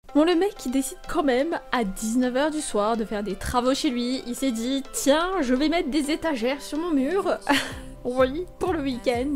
Bon, le mec il décide quand même à 19 h du soir de faire des travaux chez lui. Il s'est dit tiens, je vais mettre des étagères sur mon mur. Oui, pour le week-end.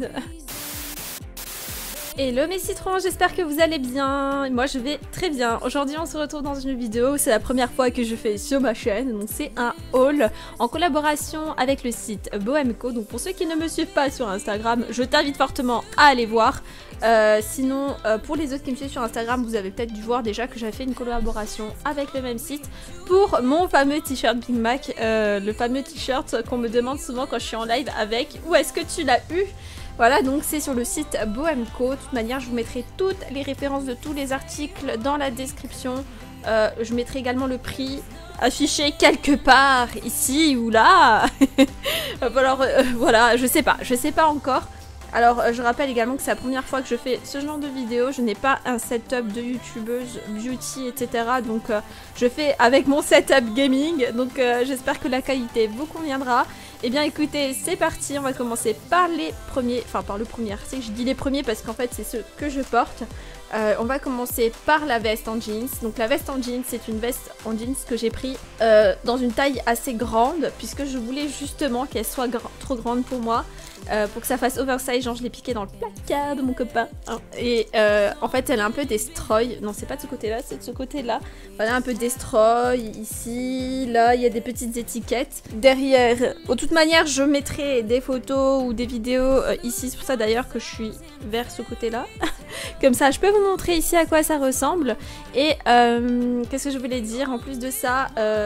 Hello mes citrons, j'espère que vous allez bien. Moi je vais très bien. Aujourd'hui on se retrouve dans une vidéo, c'est la première fois que je fais sur ma chaîne. Donc c'est un haul en collaboration avec le site Bohemco. Donc pour ceux qui ne me suivent pas sur Instagram, je t'invite fortement à aller voir. Sinon pour les autres qui me suivent sur Instagram, vous avez peut-être dû voir déjà que j'avais fait une collaboration avec le même site pour mon fameux t-shirt Big Mac. Le fameux t-shirt qu'on me demande souvent quand je suis en live avec où est-ce que tu l'as eu? Voilà, donc c'est sur le site Bohemco. De toute manière, je vous mettrai toutes les références de tous les articles dans la description. Je mettrai également le prix affiché quelque part ici ou là. Alors voilà, je sais pas encore. Alors je rappelle également que c'est la première fois que je fais ce genre de vidéo. Je n'ai pas un setup de youtubeuse, beauty, etc. Donc je fais avec mon setup gaming. Donc j'espère que la qualité vous conviendra. Eh bien écoutez, c'est parti, on va commencer par les premiers, enfin par le premier article. Je dis les premiers parce qu'en fait c'est ceux que je porte. On va commencer par la veste en jeans. Donc la veste en jeans, c'est une veste en jeans que j'ai pris dans une taille assez grande, puisque je voulais justement qu'elle soit trop grande pour moi. Pour que ça fasse oversize, genre je l'ai piqué dans le placard de mon copain. Hein. Et en fait elle est un peu destroy. Non, c'est pas de ce côté là, c'est de ce côté là. Voilà, un peu destroy, ici, là, il y a des petites étiquettes. Derrière, de toute manière je mettrai des photos ou des vidéos ici. C'est pour ça d'ailleurs que je suis vers ce côté là. Comme ça je peux vous montrer ici à quoi ça ressemble. Et qu'est-ce que je voulais dire en plus de ça,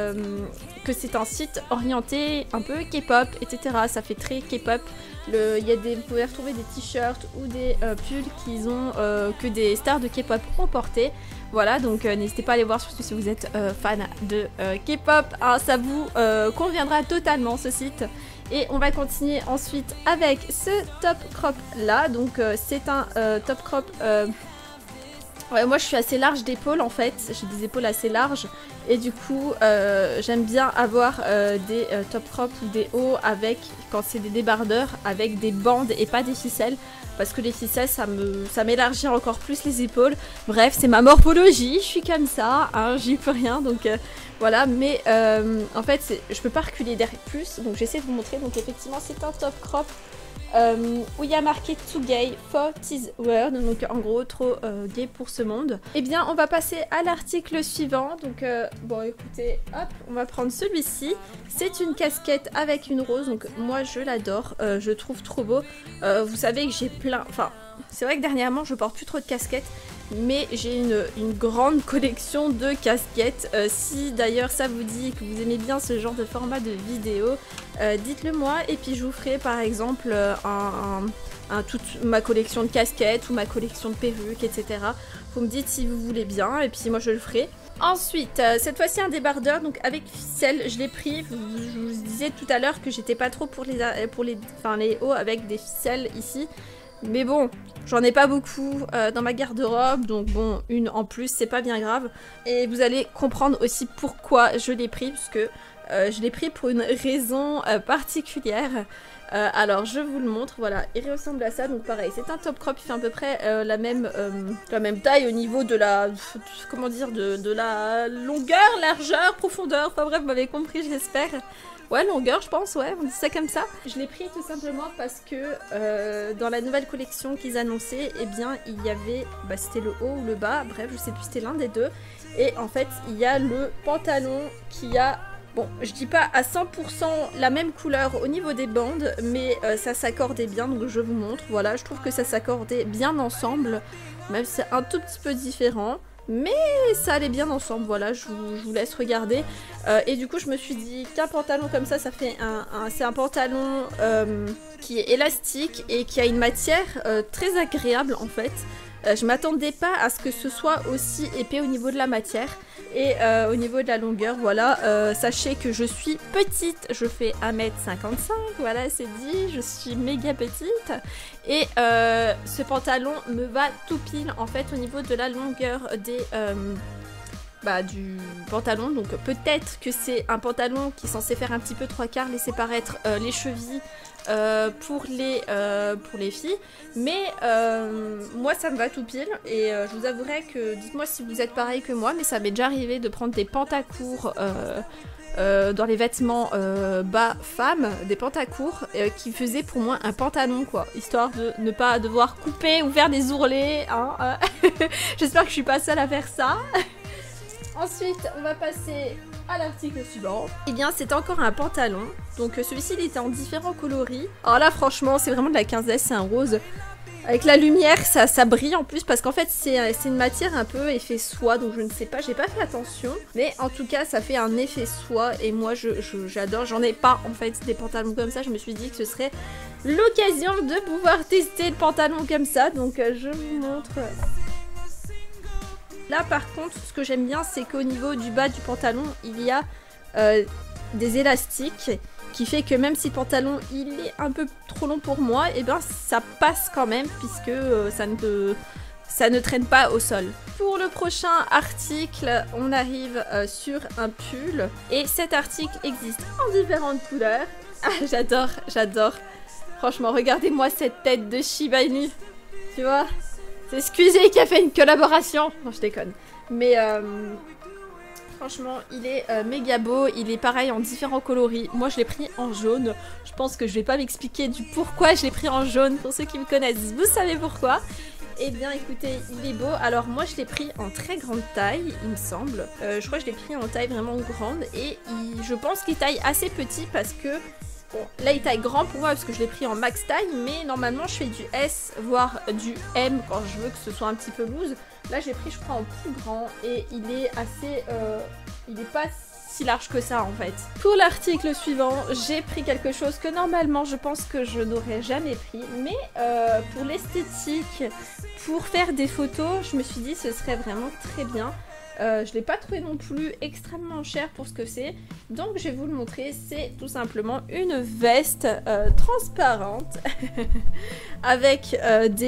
que c'est un site orienté un peu K-pop, etc. Ça fait très K-pop. Vous pouvez retrouver des t-shirts ou des pulls qu'ils ont que des stars de K-pop ont porté. Voilà, donc n'hésitez pas à aller voir, surtout si vous êtes fan de K-pop. Hein, ça vous conviendra totalement ce site. Et on va continuer ensuite avec ce top crop là. Donc c'est un top crop... Ouais, moi je suis assez large d'épaules en fait, j'ai des épaules assez larges et du coup j'aime bien avoir des top crop ou des hauts avec, quand c'est des débardeurs, avec des bandes et pas des ficelles, parce que les ficelles ça m'élargit encore plus les épaules. Bref, c'est ma morphologie, je suis comme ça, hein, j'y peux rien, donc voilà. Mais en fait je peux pas reculer derrière plus, donc j'essaie de vous montrer. Donc effectivement c'est un top crop où il y a marqué too gay for this world, donc en gros trop gay pour ce monde. Et bien on va passer à l'article suivant. Donc bon écoutez, hop, on va prendre celui-ci. C'est une casquette avec une rose, donc moi je l'adore, je trouve trop beau. Vous savez que j'ai plein, enfin c'est vrai que dernièrement je porte plus trop de casquettes, mais j'ai une grande collection de casquettes. Si d'ailleurs ça vous dit que vous aimez bien ce genre de format de vidéo, dites-le moi et puis je vous ferai par exemple toute ma collection de casquettes ou ma collection de perruques, etc. Vous me dites si vous voulez bien et puis moi je le ferai. Ensuite, cette fois-ci un débardeur, donc avec ficelle, je l'ai pris. Je vous disais tout à l'heure que j'étais pas trop pour les hauts avec des ficelles ici. Mais bon, j'en ai pas beaucoup dans ma garde-robe, donc bon, une en plus, c'est pas bien grave. Et vous allez comprendre aussi pourquoi je l'ai pris, puisque je l'ai pris pour une raison particulière. Alors je vous le montre, voilà, il ressemble à ça, donc pareil, c'est un top crop, il fait à peu près la même taille au niveau de la, comment dire, de la longueur, largeur, profondeur, enfin bref, vous m'avez compris j'espère. Ouais, longueur je pense, ouais, on dit ça comme ça. Je l'ai pris tout simplement parce que dans la nouvelle collection qu'ils annonçaient, eh bien il y avait, bah c'était le haut ou le bas, bref je sais plus, c'était l'un des deux. Et en fait il y a le pantalon qui a, bon je dis pas à 100% la même couleur au niveau des bandes, mais ça s'accordait bien, donc je vous montre, voilà, je trouve que ça s'accordait bien ensemble, même si c'est un tout petit peu différent. Mais ça allait bien ensemble, voilà, je vous laisse regarder. Et du coup je me suis dit qu'un pantalon comme ça fait c'est un pantalon qui est élastique et qui a une matière très agréable en fait. Je m'attendais pas à ce que ce soit aussi épais au niveau de la matière et au niveau de la longueur, voilà. Sachez que je suis petite, je fais 1m55, voilà c'est dit, je suis méga petite. Et ce pantalon me va tout pile en fait au niveau de la longueur du pantalon. Donc peut-être que c'est un pantalon qui est censé faire un petit peu 3/4, laisser paraître les chevilles pour les filles. Mais moi ça me va tout pile. Et je vous avouerai que, dites-moi si vous êtes pareil que moi, mais ça m'est déjà arrivé de prendre des pantacourts dans les vêtements bas femmes, des pantacourts qui faisaient pour moi un pantalon quoi, histoire de ne pas devoir couper ou faire des ourlets hein. J'espère que je suis pas seule à faire ça. Ensuite on va passer à l'article suivant. Et bien c'est encore un pantalon, donc celui-ci il était en différents coloris. Alors là franchement c'est vraiment de la 15S, c'est un rose. Avec la lumière, ça brille en plus parce qu'en fait c'est une matière un peu effet soie, donc je ne sais pas, j'ai pas fait attention. Mais en tout cas ça fait un effet soie et moi j'adore, j'en ai pas en fait des pantalons comme ça, je me suis dit que ce serait l'occasion de pouvoir tester le pantalon comme ça, donc je vous montre. Là par contre ce que j'aime bien c'est qu'au niveau du bas du pantalon il y a des élastiques qui fait que même si le pantalon il est un peu trop long pour moi, et ben ça passe quand même puisque ça ne traîne pas au sol. Pour le prochain article, on arrive sur un pull et cet article existe en différentes couleurs. Ah j'adore, j'adore. Franchement, regardez-moi cette tête de Shiba Inu. Tu vois? C'est Squeezie qui a fait une collaboration. Non, je déconne. Mais franchement, il est méga beau, il est pareil en différents coloris. Moi, je l'ai pris en jaune. Je pense que je vais pas m'expliquer du pourquoi je l'ai pris en jaune. Pour ceux qui me connaissent, vous savez pourquoi. Eh bien, écoutez, il est beau. Alors, moi, je l'ai pris en très grande taille, il me semble. Je crois que je l'ai pris en taille vraiment grande. Et je pense qu'il taille assez petit parce que... Bon, là, il taille grand pour moi parce que je l'ai pris en max taille. Mais normalement, je fais du S, voire du M quand je veux que ce soit un petit peu loose. Là j'ai pris je crois en plus grand et il est assez... il est pas si large que ça en fait. Pour l'article suivant, j'ai pris quelque chose que normalement je pense que je n'aurais jamais pris. Mais pour l'esthétique, pour faire des photos, je me suis dit ce serait vraiment très bien. Je l'ai pas trouvé non plus extrêmement cher pour ce que c'est. Donc je vais vous le montrer, c'est tout simplement une veste transparente avec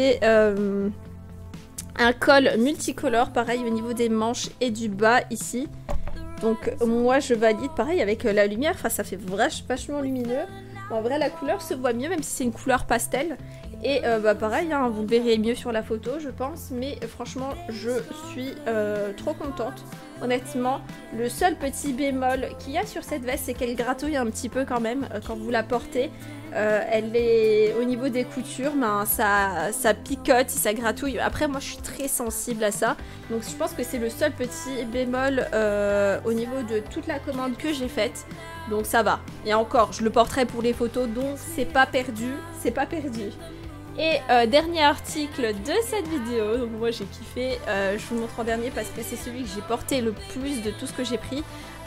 un col multicolore, pareil au niveau des manches et du bas ici. Donc moi je valide, pareil avec la lumière, enfin ça fait vachement lumineux. En vrai la couleur se voit mieux même si c'est une couleur pastel. Et pareil, hein, vous le verrez mieux sur la photo je pense. Mais franchement je suis trop contente. Honnêtement, le seul petit bémol qu'il y a sur cette veste c'est qu'elle gratouille un petit peu quand même quand vous la portez. Elle est au niveau des coutures, ben, ça picote, ça gratouille. Après moi je suis très sensible à ça. Donc je pense que c'est le seul petit bémol au niveau de toute la commande que j'ai faite. Donc ça va. Et encore, je le porterai pour les photos, donc c'est pas perdu, c'est pas perdu. Et dernier article de cette vidéo, donc moi j'ai kiffé, je vous le montre en dernier parce que c'est celui que j'ai porté le plus de tout ce que j'ai pris.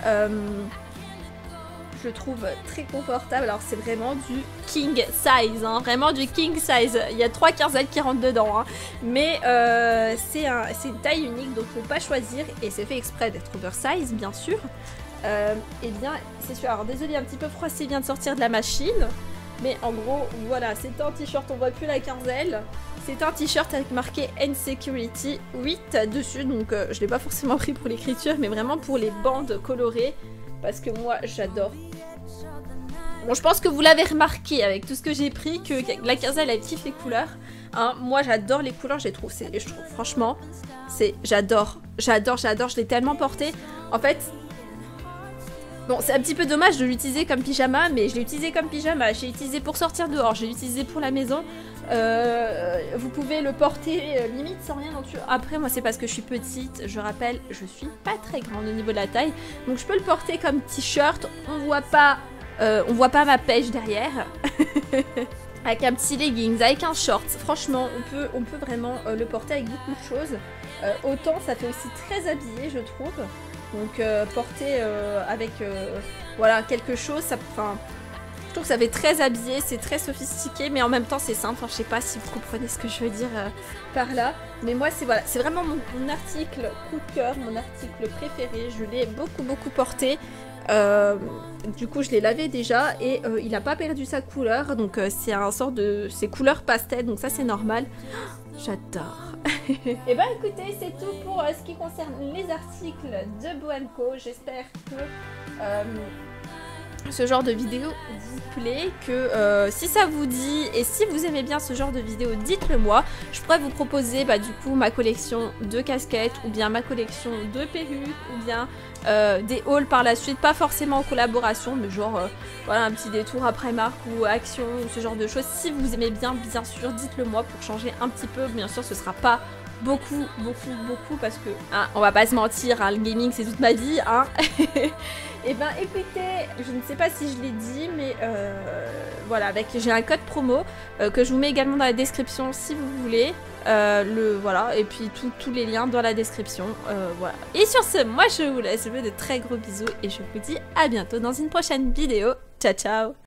Je le trouve très confortable, alors c'est vraiment du king size, hein, vraiment du king size. Il y a 3 quinzaines qui rentrent dedans, hein. Mais c'est une taille unique, donc faut pas choisir et c'est fait exprès d'être oversize bien sûr. Et bien c'est sûr, alors désolé un petit peu froissé, il vient de sortir de la machine. Mais en gros, voilà, c'est un t-shirt, on voit plus la quinzaine. C'est un t-shirt avec marqué Insecurity 8 dessus, donc je l'ai pas forcément pris pour l'écriture, mais vraiment pour les bandes colorées, parce que moi, j'adore. Bon, je pense que vous l'avez remarqué avec tout ce que j'ai pris, que la quinzaine, elle kiffe les couleurs. Hein, moi, j'adore les couleurs, je trouve franchement, j'adore, je l'ai tellement porté. En fait... Bon, c'est un petit peu dommage de l'utiliser comme pyjama, mais je l'ai utilisé comme pyjama, j'ai utilisé pour sortir dehors, j'ai utilisé pour la maison. Vous pouvez le porter limite sans rien en dessous. Après, moi, c'est parce que je suis petite, je rappelle, je suis pas très grande au niveau de la taille. Donc, je peux le porter comme t-shirt, on voit pas ma pêche derrière. Avec un petit leggings, avec un short. Franchement, on peut vraiment le porter avec beaucoup de choses. Autant, ça fait aussi très habillé, je trouve. Donc porter avec voilà quelque chose, je trouve que ça fait très habillé, c'est très sophistiqué, mais en même temps c'est simple. Enfin, je sais pas si vous comprenez ce que je veux dire par là, mais moi c'est voilà, c'est vraiment mon article coup de cœur, mon article préféré. Je l'ai beaucoup porté. Du coup je l'ai lavé déjà et il n'a pas perdu sa couleur, donc c'est un sort de... c'est couleur pastel, donc ça c'est normal. J'adore. Et bah écoutez, c'est tout pour ce qui concerne les articles de Bohemco. J'espère que ce genre de vidéo vous plaît, que si ça vous dit et si vous aimez bien ce genre de vidéo, dites-le moi. Je pourrais vous proposer du coup ma collection de casquettes ou bien ma collection de perruques ou bien des hauls par la suite, pas forcément en collaboration mais genre voilà un petit détour après marque ou action ou ce genre de choses. Si vous aimez bien sûr dites-le moi pour changer un petit peu. Bien sûr ce sera pas beaucoup parce que hein, on va pas se mentir, hein, le gaming c'est toute ma vie hein. Et ben écoutez, je ne sais pas si je l'ai dit mais voilà, j'ai un code promo que je vous mets également dans la description si vous voulez. Voilà, et puis tous les liens dans la description. Voilà. Et sur ce, moi je vous laisse, je vous fais de très gros bisous et je vous dis à bientôt dans une prochaine vidéo. Ciao ciao.